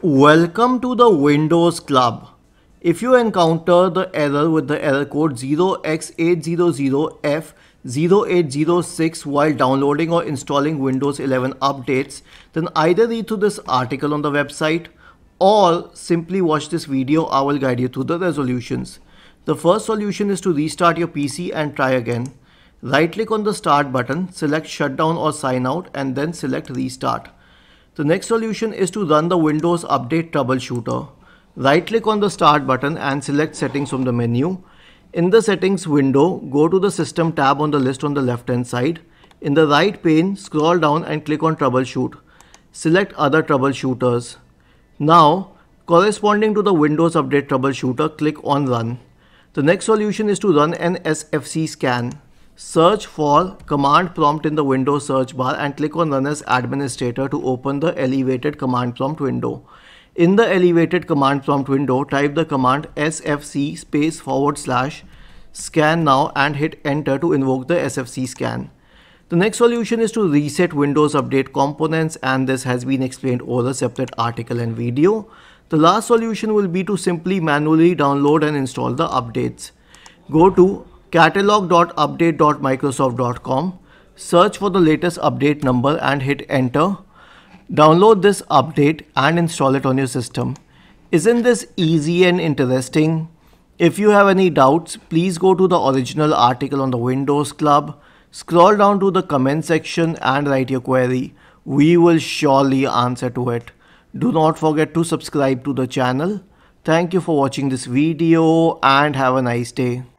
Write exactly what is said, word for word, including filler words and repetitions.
Welcome to the Windows Club. If you encounter the error with the error code zero x eight hundred f zero eight zero six while downloading or installing Windows eleven updates, then either read through this article on the website or simply watch this video. I will guide you through the resolutions. The first solution is to restart your P C and try again. Right click on the start button, select shutdown or sign out and then select restart. The next solution is to run the Windows Update Troubleshooter. Right click on the start button and select settings from the menu. In the settings window, go to the system tab on the list on the left hand side. In the right pane, scroll down and click on troubleshoot. Select other troubleshooters. Now, corresponding to the Windows Update Troubleshooter, click on run. The next solution is to run an S F C scan. Search for command prompt in the Windows search bar and click on run as administrator to open the elevated command prompt window. In the elevated command prompt window, type the command S F C space forward slash scan now and hit enter to invoke the S F C scan. The next solution is to reset Windows Update components, and this has been explained over a separate article and video. The last solution will be to simply manually download and install the updates. Go to catalog dot update dot microsoft dot com, search for the latest update number and hit enter. Download this update and install it on your system. Isn't this easy and interesting? If you have any doubts, please go to the original article on the Windows Club, scroll down to the comment section and write your query. We will surely answer to it. Do not forget to subscribe to the channel. Thank you for watching this video and have a nice day.